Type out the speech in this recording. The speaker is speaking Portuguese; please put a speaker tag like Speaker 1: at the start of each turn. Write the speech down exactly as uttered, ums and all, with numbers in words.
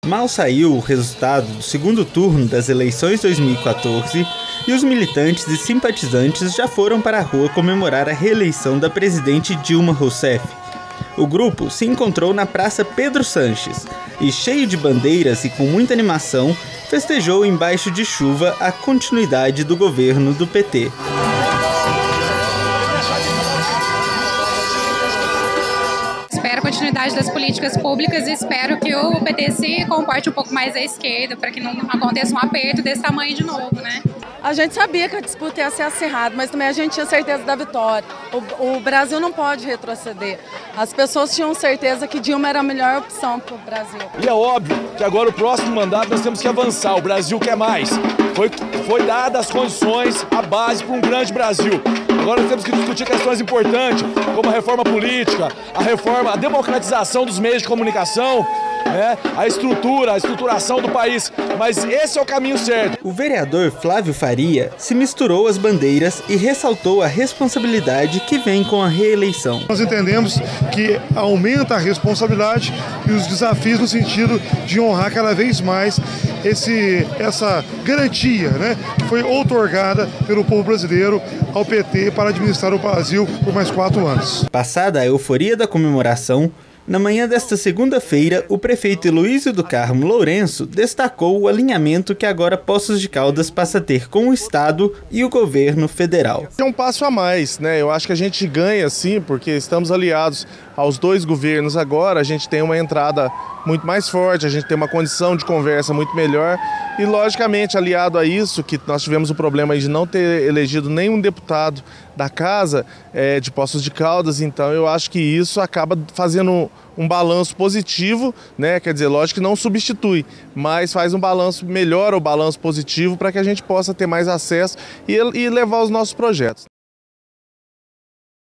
Speaker 1: Mal saiu o resultado do segundo turno das eleições dois mil e quatorze e os militantes e simpatizantes já foram para a rua comemorar a reeleição da presidente Dilma Rousseff. O grupo se encontrou na Praça Pedro Sanches e, cheio de bandeiras e com muita animação, festejou embaixo de chuva a continuidade do governo do P T.
Speaker 2: Espero a continuidade das políticas públicas e espero que o P T se comporte um pouco mais à esquerda para que não aconteça um aperto desse tamanho de novo, né?
Speaker 3: A gente sabia que a disputa ia ser acirrada, mas também a gente tinha certeza da vitória. O, o Brasil não pode retroceder. As pessoas tinham certeza que Dilma era a melhor opção para o Brasil.
Speaker 4: E é óbvio que agora o próximo mandato nós temos que avançar. O Brasil quer mais. Foi, foi dada as condições, a base para um grande Brasil. Agora nós temos que discutir questões importantes, como a reforma política, a reforma, a democratização dos meios de comunicação, né, a estrutura, a estruturação do país. Mas esse é o caminho certo.
Speaker 1: O vereador Flávio Faria se misturou às bandeiras e ressaltou a responsabilidade que vem com a reeleição.
Speaker 5: Nós entendemos que aumenta a responsabilidade e os desafios no sentido de honrar cada vez mais esse, essa garantia, né, que foi outorgada pelo povo brasileiro ao P T para administrar o Brasil por mais quatro anos.
Speaker 1: Passada a euforia da comemoração, na manhã desta segunda-feira, o prefeito Heloísio do Carmo Lourenço destacou o alinhamento que agora Poços de Caldas passa a ter com o Estado e o governo federal.
Speaker 6: É um passo a mais, né? Eu acho que a gente ganha sim, porque estamos aliados aos dois governos agora, a gente tem uma entrada muito mais forte, a gente tem uma condição de conversa muito melhor e, logicamente, aliado a isso, que nós tivemos o problema de não ter elegido nenhum deputado da casa é, de Poços de Caldas, então eu acho que isso acaba fazendo um balanço positivo, né? Quer dizer, lógico que não substitui, mas faz um balanço, melhora o balanço positivo para que a gente possa ter mais acesso e, e levar os nossos projetos.